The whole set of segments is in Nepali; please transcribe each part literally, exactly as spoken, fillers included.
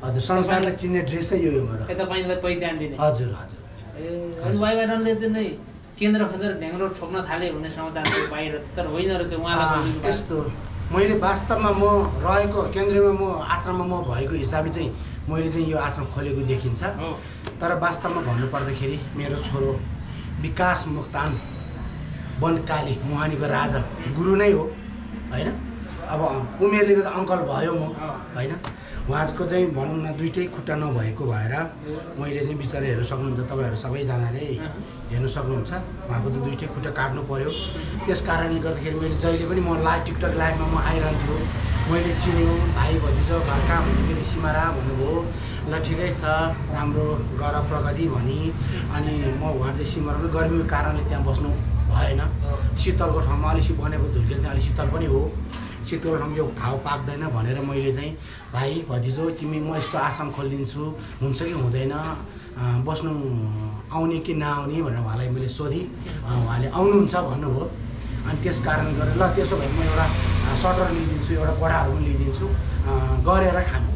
हजुर संसारले चिन्ने ड्रेसै यो हो मेरो तपाईलाई पहिचान दिने हजुर हजुर ए अनि वाइवाइरनले चाहिँ नै केन्द्र खतिर ढ्याङ्ग्रो ठोक्न थाले भन्ने समाचार बाहिर तर होइन रहेछ उहाँलाई त्यस्तो मैले वास्तवमा म रहेको केन्द्रमा म आश्रममा म भएको हिसाबले चाहिँ मैले चाहिँ यो आश्रम खोलेको देखिन्छ तर वास्तवमा भन्नुपर्दाखेरि मेरो छोरो विकास मोक्तान वनकाली मुहानीको राजा गुरु नै हो होइन अब उमेरले गर्दा अङ्कल भयो म होइन उहाँको चाहिँ भनौँ न दुइटै खुट्टा नभएको भएर मैले चाहिँ बिचरा हेर्नु सक्नुहुन्छ तपाईँहरू सबैजनाले हेर्नु सक्नुहुन्छ उहाँको त दुइटै खुट्टा काट्नु पऱ्यो त्यस कारणले गर्दाखेरि मैले जहिले पनि म लाइभ टिकटक लाइभमा म आइरहन्थ्यो मैले चिन्यो भाइ भतिजो घर कहाँ भन्दाखेरि सिमारा भन्नुभयो ल ठिकै छ राम्रो गर प्रगति भनी अनि म उहाँ चाहिँ सिमरामा गर्मीको कारणले त्यहाँ बस्नु भएन शीतलको ठाउँमा अलिक बनेको धुल्केल चाहिँ अलिक शीतल पनि हो शीतल ठाउँमा यो घाउ पाक्दैन भनेर मैले चाहिँ भाइ भतिजो तिमी म यस्तो आश्रम खोलिदिन्छु हुन्छ कि हुँदैन बस्नु आउने कि नआउने भनेर उहाँलाई मैले सोधेँ उहाँले आउनुहुन्छ भन्नुभयो अनि त्यस कारणले गर्दा ल त्यसो भए म एउटा सटर लिइदिन्छु एउटा बडाहरू पनि लिइदिन्छु गरेर खानु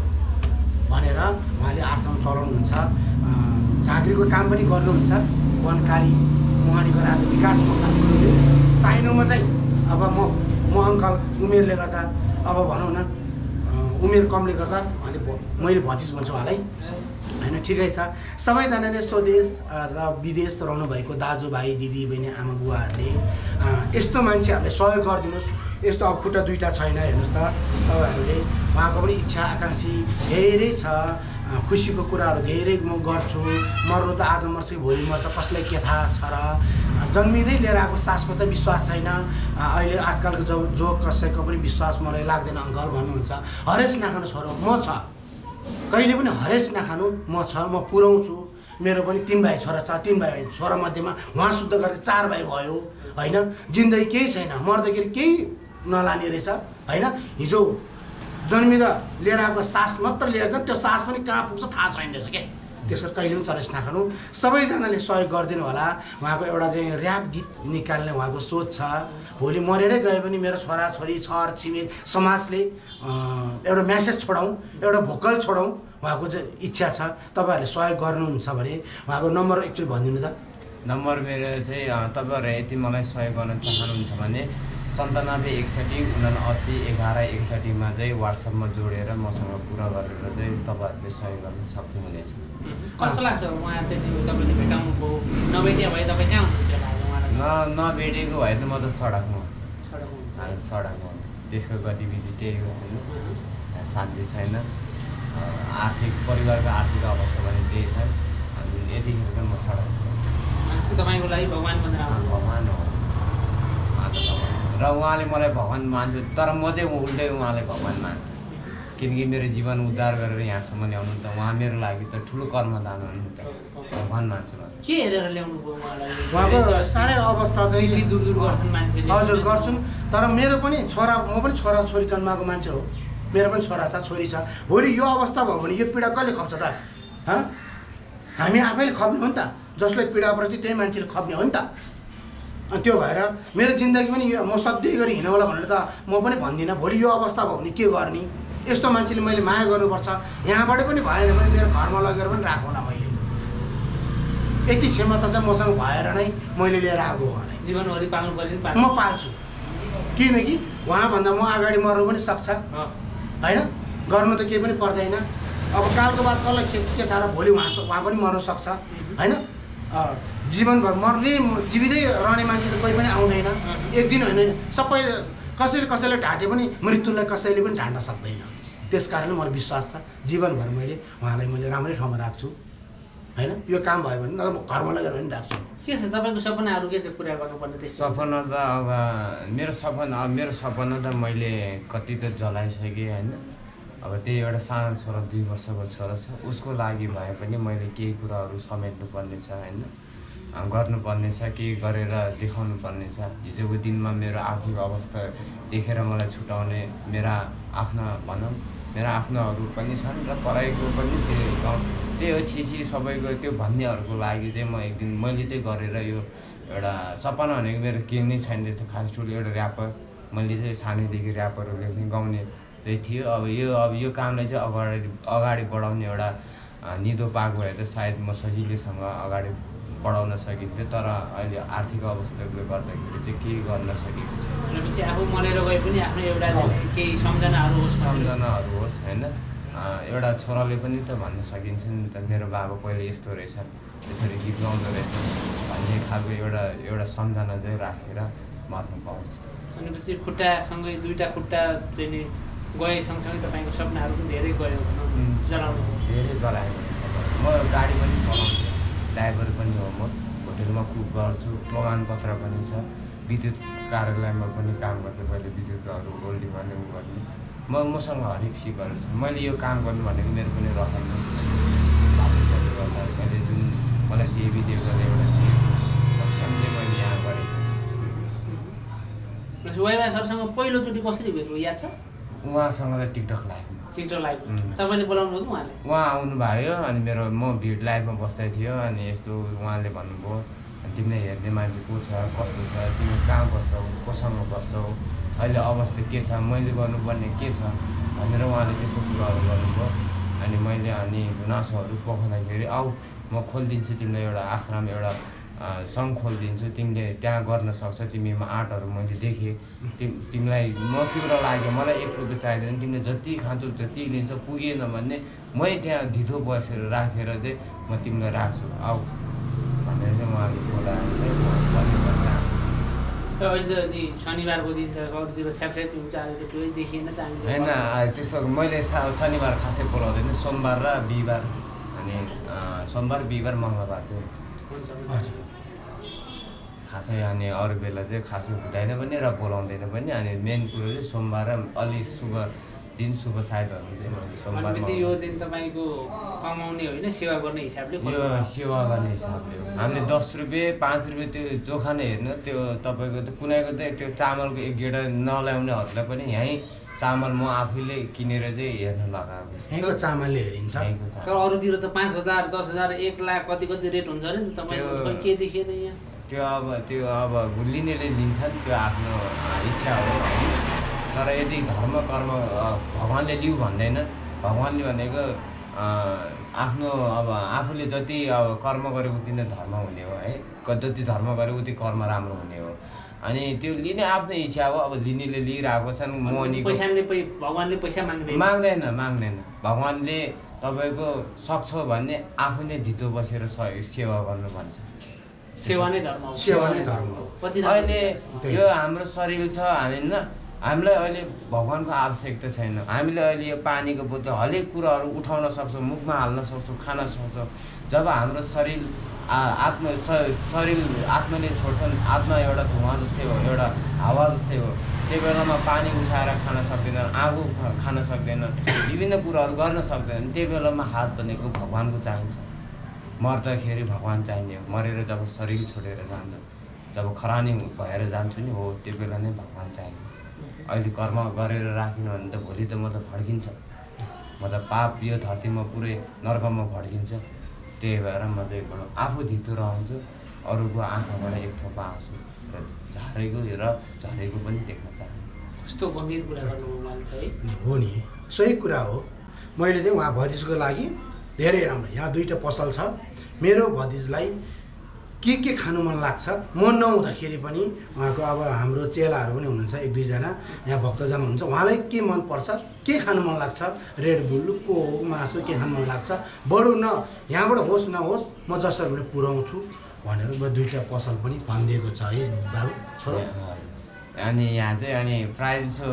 भनेर उहाँले आश्रम चलाउनुहुन्छ झाँक्रीको काम पनि गर्नुहुन्छ वनकाली मुहानीको राजा विकास मोक्तानले साइनोमा चाहिँ अब म म अङ्कल उमेरले गर्दा अब भनौँ न उमेर कमले गर्दा उहाँले मैले भतिज भन्छु उहाँलाई होइन ठिकै छ सबैजनाले स्वदेश र विदेश रहनुभएको दाजुभाइ दिदीबहिनी आमा बुवाहरूले यस्तो मान्छेहरूले सहयोग गरिदिनुहोस् यस्तो अब खुट्टा दुईवटा छैन हेर्नुहोस् त तपाईँहरूले उहाँको पनि इच्छा आकाङ्क्षी धेरै छ खुसीको कुराहरू धेरै म गर्छु मर्नु त आज मर्छु भोलि मर्छ कसलाई के थाहा छ र जन्मिँदै लिएर आएको सासको त विश्वास छैन अहिले आजकलको जो जो कसैको पनि विश्वास मलाई लाग्दैन अङ्कल भन्नुहुन्छ हरेस नखानु छोरो म छ कहिले पनि हरेस नखानु म छ म पुऱ्याउँछु मेरो पनि तिन भाइ छोरा छ तिन भाइ छोरा मध्येमा उहाँ शुद्ध गर्दा चार भाइ भयो होइन जिन्दगी केही छैन मर्दाखेरि केही नलाने रहेछ होइन हिजो जन्मिँदा लिएर आएको सास मात्र लिएर जान्छ त्यो सास पनि कहाँ पुग्छ थाहा छैन रहेछ क्या त्यसको कहिले पनि चरेस नखानु सबैजनाले सहयोग गरिदिनु होला उहाँको एउटा चाहिँ ऱ्याप गीत निकाल्ने उहाँको सोच छ भोलि मरेरै गए पनि मेरो छोरा छोरी छर छिमेक समाजले एउटा म्यासेज छोडाउँ एउटा भोकल छोडाउँ उहाँको चाहिँ इच्छा छ तपाईँहरूले सहयोग गर्नुहुन्छ भने उहाँको नम्बर एकचोटि भनिदिनु त नम्बर मेरो चाहिँ तपाईँहरू यति मलाई सहयोग गर्न चाहनुहुन्छ भने सन्तानब्बे एकसठी उनासी एघार एकसठीमा चाहिँ वाट्सएपमा जोडेर मसँग कुरा गरेर चाहिँ तपाईँहरूले सहयोग गर्न सक्नुहुनेछ कस्तो लाग्छ उहाँ चाहिँ तपाईँले भेटाउनु भयो नभेटिया भए तपाईँ कहाँ हुनुहुन्थ्यो न नभेटेको भए त म त सडकमा सडकमा त्यसको गतिविधि त्यही हो होइन शान्ति छैन आर्थिक परिवारको आर्थिक अवस्था पनि त्यही छ अनि यतिखेर चाहिँ म सडकमा तपाईँको लागि भगवान् भनेर भगवान् हो र उहाँले मलाई भगवान् मान्छ तर म चाहिँ उल्टै उहाँलाई भगवान् मान्छु किनकि मेरो जीवन उद्धार गरेर यहाँसम्म ल्याउनु त उहाँ मेरो लागि त ठुलो कर्मदान हो नि त भगवान् मान्छु म के हेरेर ल्याउनु भयो उहाँको साह्रै अवस्था चाहिँ दूर दूर गर्छन् मान्छेले हजुर गर्छन् तर मेरो पनि छोरा म पनि छोरा छोरी जन्माएको मान्छे हो मेरो पनि छोरा छ छोरी छ भोलि यो अवस्था भयो भने यो पीडा कसले खप्छ त हामी आफैले खप्ने हो नि त जसलाई पीडा पर्छ त्यही मान्छेले खप्ने हो नि त अनि त्यो भएर मेरो जिन्दगी पनि यो म सधैँ गरी हिँड्नु होला भनेर त म पनि भन्दिनँ भोलि यो अवस्था भयो भने के गर्ने यस्तो मान्छेले मैले माया गर्नुपर्छ यहाँबाट पनि भएन भने मेरो घरमा लगेर पनि राखौँ होला मैले यति क्षमता चाहिँ मसँग भएर नै मैले लिएर आएको उहाँलाई जीवनभरि पाल्नु पर्यो म पाल्छु किनकि उहाँभन्दा म अगाडि मर्नु पनि सक्छ होइन गर्नु त केही पनि पर्दैन अब कालको बाद कसलाई के के छ र भोलि उहाँ उहाँ पनि मर्न सक्छ होइन जीवनभर मर्ने जीवितै रहने मान्छे त कोही पनि आउँदैन एक दिन होइन सबै कसैले कसैले ढाँटे पनि मृत्युलाई कसैले पनि ढाँट्न सक्दैन त्यस कारणले मलाई विश्वास छ जीवनभर मैले उहाँलाई मैले राम्रै ठाउँमा राख्छु होइन यो काम भयो भने न घरमा लगेर पनि राख्छु के छ तपाईँको सपनाहरू के छ पुरा गर्नुपर्ने त्यस सपना त अब मेरो सपना मेरो सपना त मैले कति त जलाइसकेँ होइन अब त्यही एउटा सानो छोरा दुई वर्षको छोरा छ उसको लागि भए पनि मैले केही कुराहरू समेट्नु पर्ने छ होइन गर्नुपर्ने छ केही गरेर देखाउनु पर्ने छ हिजोको दिनमा मेरो आर्थिक अवस्था देखेर मलाई छुटाउने मेरा आफ्ना भनौँ मेरा आफ्नाहरू पनि छन् र पढाइको पनि त्यही हो छिछि सबैको त्यो भन्नेहरूको लागि चाहिँ म एक दिन मैले चाहिँ गरेर यो एउटा सपना भनेको मेरो के नै छैन त्यो खास ठुलो एउटा ऱ्यापर मैले चाहिँ सानैदेखि ऱ्यापरहरू लेख्ने गाउने चाहिँ थियो। अब यो अब यो कामलाई चाहिँ अगाडि अगाडि बढाउने एउटा निदो पाएको भए त सायद म सजिलैसँग अगाडि बढाउन सकिन्थ्यो, तर अहिले आर्थिक अवस्थाले गर्दाखेरि चाहिँ केही गर्न सकेको छैन। भनेपछि आफू मरेर गए पनि आफ्नो एउटा केही सम्झनाहरू होस् सम्झनाहरू होस् होइन। एउटा छोराले पनि त भन्न सकिन्छ नि त मेरो बाबा पहिले यस्तो रहेछ, त्यसरी गीत गाउँदो रहेछ भन्ने खालको एउटा एउटा सम्झना चाहिँ राखेर मर्नु पाउँ जस्तो। भनेपछि खुट्टासँगै दुईवटा खुट्टा चाहिँ नि गए सँगसँगै तपाईँको सपनाहरू पनि धेरै गयो भनौँ, जलाउनु धेरै जलाएको रहेछ। म गाडी पनि चलाउँछु, ड्राइभर पनि हो, म होटेलमा कुक गर्छु, प्रमाणपत्र पनि छ, विद्युत कार्यालयमा पनि काम गर्छु, पहिले विद्युतहरू होल्डिङमा उ गर्ने। म मसँग हरेक सिपहरू छ। मैले यो काम गर्नु भनेको मेरो पनि रहन बाबुले गर्दा मैले जुन मलाई देवी देवताले एउटा सक्षमले मैले यहाँ गरेको। वाइवा सरसँग पहिलोचोटि कसरी भेट्नु याद छ? उहाँसँग त टिकटक लाइभ टिकटक लाइभ तपाईँले बोलाउनु भयो उहाँले? उहाँ आउनु भयो अनि मेरो म भिड लाइभमा बस्दै थियो अनि यस्तो उहाँले भन्नुभयो तिमीलाई हेर्ने मान्छे को छ, कस्तो छ, तिमी कहाँ बस्छौ, कोसँग बस्छौ, अहिले अवस्था के छ, मैले गर्नुपर्ने के छ भनेर उहाँले त्यस्तो कुराहरू गर्नुभयो। अनि मैले अनि गुनासोहरू पोखाउँदाखेरि आऊ म खोलिदिन्छु तिमीलाई एउटा आश्रम, एउटा सङ्घ खोलिदिन्छु, तिमीले त्यहाँ गर्न सक्छ, तिमीमा आर्टहरू मैले देखेँ, तिम तिमीलाई म तिम्रो लागि मलाई एक रुपियाँ चाहिँदैन, तिमीले जति खान्छौ जति लिन्छ, पुगेन भने मै त्यहाँ धितो बसेर राखेर चाहिँ म तिमीलाई राख्छु आऊ भनेर चाहिँ उहाँले बोलाएर चाहिँ अहिले त नि शनिबारको दिन त अरूतिर स्यापस्याप हुन्छ, अहिले त त्यो देखिएन त हामी होइन। त्यस्तो मैले शनिबार खासै बोलाउँदैन, सोमबार र बिहिबार, अनि सोमबार बिहिबार मङ्गलबार चाहिँ हुन्छ। खासै अनि अरू बेला चाहिँ खासै हुँदैन पनि र बोलाउँदैन पनि। अनि मेन कुरो चाहिँ सोमबार र अलि शुभ दिन शुभ सायदहरू चाहिँ मैले सोमबार यो चाहिँ तपाईँको कमाउने होइन सेवा गर्ने हिसाबले यो सेवा गर्ने हिसाबले हो। हामीले दस रुपियाँ पाँच रुपियाँ त्यो जोखा नै हेर्नु, त्यो तपाईँको त कुनैको त त्यो चामलको एक गेडा नल्याउनेहरूलाई पनि यहीँ चामल म आफैले किनेर चाहिँ हेर्न लगाएको। यहीँको चामलले हेरिन्छ। तर अरूतिर त पाँच हजार दस हजार एक लाख कति कति रेट हुन्छ अरे नि त, तपाईँको के देखिएन यहाँ? त्यो अब त्यो अब लिनेले लिन्छन्, त्यो आफ्नो इच्छा हो होइन। तर यदि धर्म कर्म भगवान्ले लिऊ भन्दैन, भगवान्ले भनेको आफ्नो अब आफूले जति अब कर्म गरेको उति नै धर्म हुने हो है, जति धर्म गरेको उति कर्म राम्रो हुने हो। अनि त्यो लिने आफ्नै इच्छा हो। अब लिनेले लिइरहेको छन्, मोहनी पैसाले भगवान्ले पैसा माग्दैन माग्दैन माग्दैन भगवान्ले तपाईँको सक्छ भने आफू नै धितो बसेर सेवा गर्नु भन्छ। सेवा नै धर्म हो। सेवा नै धर्म हो। अहिले यो हाम्रो शरीर छ, हामी न हामीलाई अहिले भगवान्को आवश्यकता छैन। हामीले अहिले यो पानीको बोतल हरेक कुराहरू उठाउन सक्छौँ, मुखमा हाल्न सक्छौँ, खान सक्छौँ। जब हाम्रो शरीर आत्मा शरीर आत्माले छोड्छन्, आत्मा एउटा धुवा जस्तै हो, एउटा हावा जस्तै हो, त्यो बेलामा पानी उठाएर खान सक्दैन, आगो खान सक्दैन, विभिन्न कुराहरू गर्न सक्दैन। त्यो बेलामा हात भनेको भगवान्को चाहिन्छ। मर्दाखेरि भगवान् चाहिने हो। मरेर जब शरीर छोडेर जान्छ, जब खरानी भएर जान्छु नि हो, त्यो बेला नै भगवान् चाहिने। अहिले कर्म गरेर राखिनु भने त भोलि त म त भड्किन्छ, म त पाप यो धरतीमा पुरै नर्कमा भड्किन्छ। त्यही भएर म चाहिँ आफू धितो रहन्छु, अरूको आँखाबाट एक थोपा आउँछु र झारेको र झरेको पनि देख्न चाहन्छु। कस्तो गम्भीर कुरा गर्नुभयो उहाँले त है। हो नि, सही कुरा हो। मैले चाहिँ उहाँ भतिजको लागि धेरै राम्रो, यहाँ दुईवटा पसल छ, मेरो भतिजलाई के के खानु मन लाग्छ, म नहुँदाखेरि पनि उहाँको अब हाम्रो चेलाहरू पनि हुनुहुन्छ एक दुईजना, यहाँ भक्तजन हुनुहुन्छ, उहाँलाई के मनपर्छ, के खानु मन लाग्छ, रेड बुल कोक मासु के खानु मन लाग्छ, बरु न यहाँबाट होस् नहोस् म जसरी पनि पुऱ्याउँछु भनेर म दुईवटा पसल पनि भनिदिएको छ है बाबु छोरो। अनि यहाँ चाहिँ अनि प्रायः जसो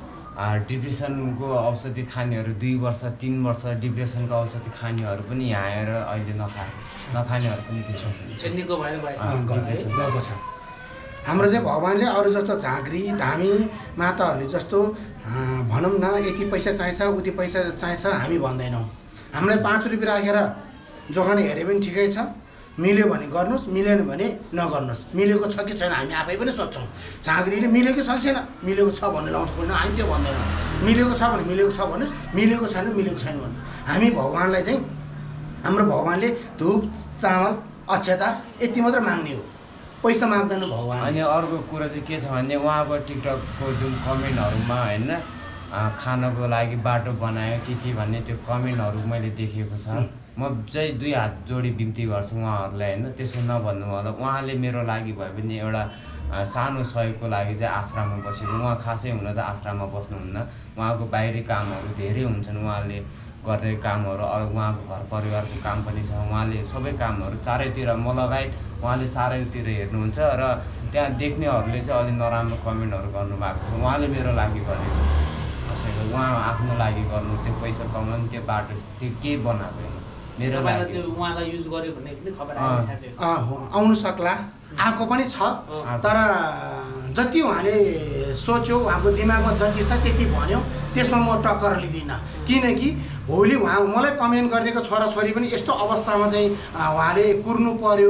डिप्रेसनको औषधि खानेहरू दुई वर्ष तिन वर्ष डिप्रेसनको औषधि खानेहरू पनि यहाँ आएर अहिले नखाए नखानेहरू पनि छन् भएर गएको छ। हाम्रो चाहिँ भगवान्ले अरू जस्तो झाँक्री धामी माताहरूले जस्तो भनौँ न यति पैसा चाहिन्छ उति पैसा चाहिन्छ हामी भन्दैनौँ। हामीलाई पाँच रुपियाँ राखेर जोखान हेरे पनि ठिकै छ, मिल्यो भने गर्नुहोस्, मिलेन भने नगर्नुहोस्। मिलेको छ कि छैन हामी आफै पनि सोध्छौँ। झाँक्रीले मिलेको छ कि छैन, मिलेको छ भन्ने लाउँछ पर्दैन, हामी त्यो भन्दैनौँ। मिलेको छ भने मिलेको छ भन्नुहोस्, मिलेको छैन मिलेको छैन भन्नु। हामी भगवान्लाई चाहिँ हाम्रो भगवान्ले धुप चामल अक्षता यति मात्र माग्ने हो, पैसा माग्दैन भगवान्। अनि अर्को कुरा चाहिँ के छ भने उहाँको टिकटकको जुन कमेन्टहरूमा होइन खानको लागि बाटो बनायो के के भन्ने त्यो कमेन्टहरू मैले देखेको छ। म चाहिँ दुई हात जोडी बिन्ती गर्छु उहाँहरूलाई होइन, त्यसो नभन्नु होला। उहाँले मेरो लागि भए पनि एउटा सानो सहयोगको लागि चाहिँ आश्रममा बसेको। उहाँ खासै हुन त आश्रममा बस्नुहुन्न, उहाँको बाहिरी कामहरू धेरै हुन्छन्, उहाँले गर्ने कामहरू अरू उहाँको घर परिवारको काम पनि छ। उहाँले सबै कामहरू चारैतिर म लगायत उहाँले चारैतिर हेर्नुहुन्छ र त्यहाँ देख्नेहरूले चाहिँ अलि नराम्रो कमेन्टहरू गर्नुभएको छ। उहाँले मेरो लागि गरेको कसैको, उहाँ आफ्नो लागि गर्नु, त्यो पैसा कमाउनु, त्यो बाटो त्यो के बनाएको होइन मेरो लागि। उहाँलाई युज गर्यो भन्ने पनि खबर आएको छ। आउनु सक्ला, आएको पनि छ, तर जति उहाँले सोच्यो, उहाँको दिमागमा जति छ त्यति भन्यो, त्यसमा म टक्कर लिँदिनँ। किनकि भोलि उहाँ मलाई कमेन्ट गर्नेको छोराछोरी पनि यस्तो अवस्थामा चाहिँ उहाँले कुर्नु पर्यो,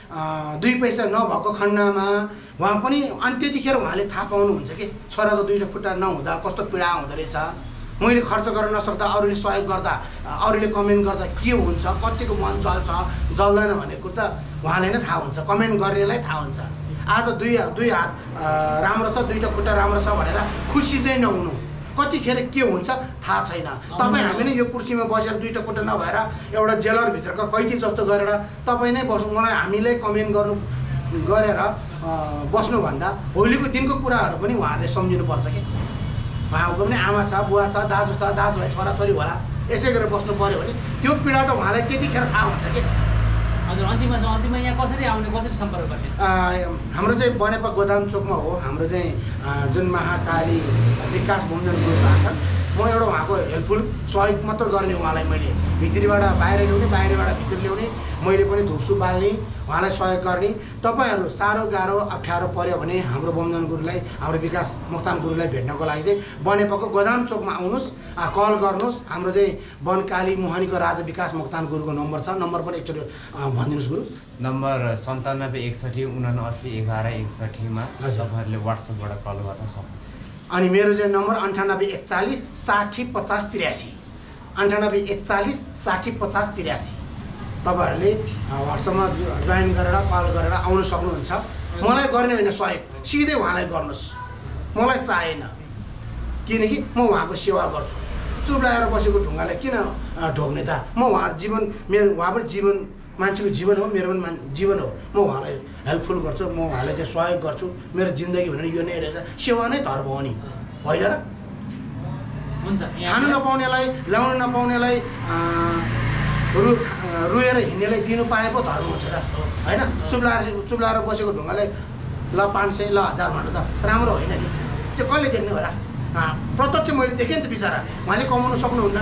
दुई पैसा नभएको खण्डमा उहाँ पनि, अनि त्यतिखेर उहाँले थाहा पाउनुहुन्छ कि छोराको दुईवटा खुट्टा नहुँदा कस्तो पीडा हुँदो रहेछ। मैले खर्च गर्न नसक्दा अरूले सहयोग गर्दा, अरूले कमेन्ट गर्दा के हुन्छ, कतिको मन जल्छ जल्दैन भन्ने कुरो त उहाँलाई नै थाहा हुन्छ, कमेन्ट गर्नेलाई थाहा हुन्छ। आज दुई दुई हात राम्रो छ, दुईवटा खुट्टा राम्रो छ भनेर खुसी चाहिँ नहुनु, कतिखेर के हुन्छ थाहा छैन। तपाईँ हामी नै यो कुर्सीमा बसेर दुईवटा खुट्टा नभएर एउटा जेलरभित्रको कैदी जस्तो गरेर तपाईँ नै बस्नु, मलाई हामीलाई कमेन्ट गर्नु गरेर बस्नुभन्दा भोलिको दिनको कुराहरू पनि उहाँहरूले सम्झिनुपर्छ कि उहाँको पनि आमा छ, बुवा छ, दाजु छ, दाजु है, छोराछोरी होला, यसै गरेर बस्नु पऱ्यो भने त्यो पीडा त उहाँलाई त्यतिखेर थाहा हुन्छ कि। हजुर, अन्तिममा चाहिँ अन्तिममा यहाँ कसरी आउने, कसरी सम्पर्क गर्ने? हाम्रो चाहिँ बनेपा गोदाम चोकमा हो हाम्रो चाहिँ जुन महाकाली विकास भूमिजन ग्रुप छ। म एउटा उहाँको हेल्पफुल सहयोग मात्र गर्ने, उहाँलाई मैले भित्रीबाट बाहिर ल्याउने, बाहिरबाट भित्र ल्याउने, मैले पनि धुपसुप बाल्ने, उहाँलाई सहयोग गर्ने। तपाईँहरू साह्रो गाह्रो अप्ठ्यारो पऱ्यो भने हाम्रो भूमिजन गुरुलाई, हाम्रो विकास मोक्तान गुरुलाई भेट्नको लागि चाहिँ बनेपाको गोदाम चोकमा आउनुहोस्, कल गर्नुहोस्। हाम्रो चाहिँ वनकाली मोहनीको राजा विकास मोक्तान गुरुको नम्बर छ, नम्बर पनि एकचोटि भनिदिनुहोस् गुरु। नम्बर सन्तानब्बे एकसठी उनासी एघार एकसठीमा तपाईँहरूले वाट्सएपबाट कल गर्न सक्नुहुन्छ। अनि मेरो चाहिँ नम्बर अन्ठानब्बे एकचालिस साठी पचास त्रियासी, अन्ठानब्बे एकचालिस साठी पचास त्रियासी। तपाईँहरूले वाट्सएपमा जोइन गरेर कल गरेर आउनु सक्नुहुन्छ। मलाई गर्ने होइन सहयोग, सिधै उहाँलाई गर्नुहोस्, मलाई चाहेन, किनकि म उहाँको सेवा गर्छु। चुप लागेर बसेको ढुङ्गालाई किन ढोक्ने त? म उहाँ जीवन, मेरो उहाँ पनि जीवन, मान्छेको जीवन हो, मेरो पनि मान जीवन हो। म उहाँलाई हेल्पफुल गर्छु, म उहाँलाई चाहिँ सहयोग गर्छु। मेरो जिन्दगी भनेर यो नै रहेछ, सेवा नै धर्म हो नि, होइन र? हुन्छ, खानु नपाउनेलाई, ल्याउनु नपाउनेलाई, रु रुएर हिँड्नेलाई दिनु पाए पो धर्म हुन्छ त, होइन? चुप लाएर चुप लाएर बसेको ढुङ्गालाई ल पाँच सय ल हजार भन्नु त राम्रो होइन नि। त्यो कहिले देख्ने होला? प्रत्यक्ष मैले देखेँ नि त, बिचरा उहाँले कमाउनु सक्नुहुन्न,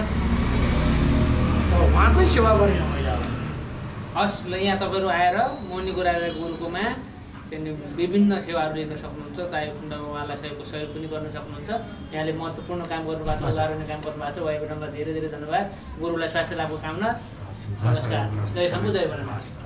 उहाँकै सेवा गर्ने हो मैले। अब हस् ल, यहाँ तपाईँहरू आएर मोहनी गुराजा गुरुकोमा चाहिँ विभिन्न सेवाहरू लिन सक्नुहुन्छ, चाहे खण्डमा उहाँलाई सहयोगको सहयोग पनि गर्न सक्नुहुन्छ। यहाँले महत्त्वपूर्ण काम गर्नुभएको छ, उदाहरणीय काम गर्नुभएको छ। वाइबेटनलाई धेरै धेरै धन्यवाद। गुरुलाई स्वास्थ्य लाभको कामना। नमस्कार, जय शम्भु, जय भोलेनाथ।